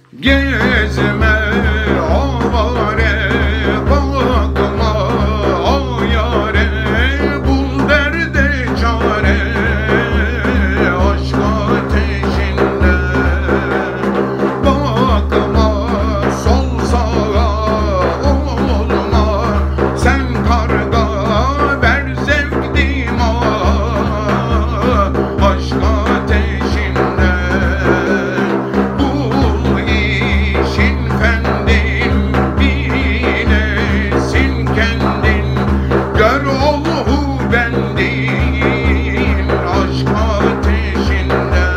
Gezme avâre bakma ağyâre bul derde çâre aşk ateşinde bakma sol sağa olma sen karga ver zevk DİMAŞA aşk ateşinde bul İŞİN FENDİN bilesin kendin gör olhu bendin aşk ateşinde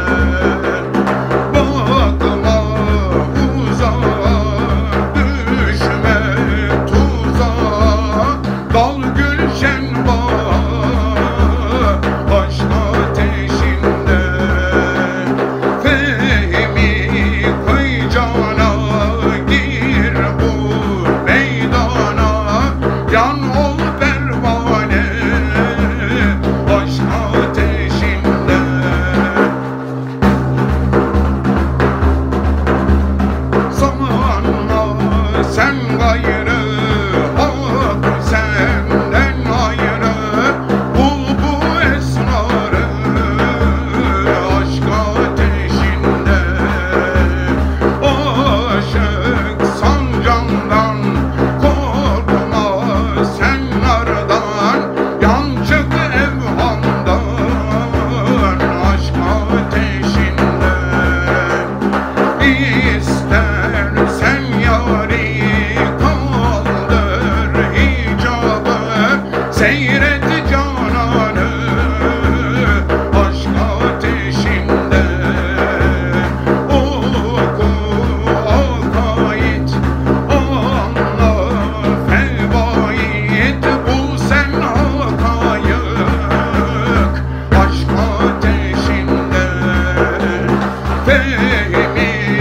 bakma uzağa düşme tuzağa dal gülşen bağa aşk ateşinde FEHMİ kıycana gir bu meydana yan ol pervane aşk ateşinde zamanla sen gayrı hak senden ayrı bul bu esrarı aşk ateşinde aşık sancağından korkma sen nardan yan çık evhamdan aşk ateşinde İstersen yâri kaldır hicabı seyret cananı aşk ateşinde oku AKAİD anla FEVＡİD bul sen hakayık aşk ateşinde FEHMİ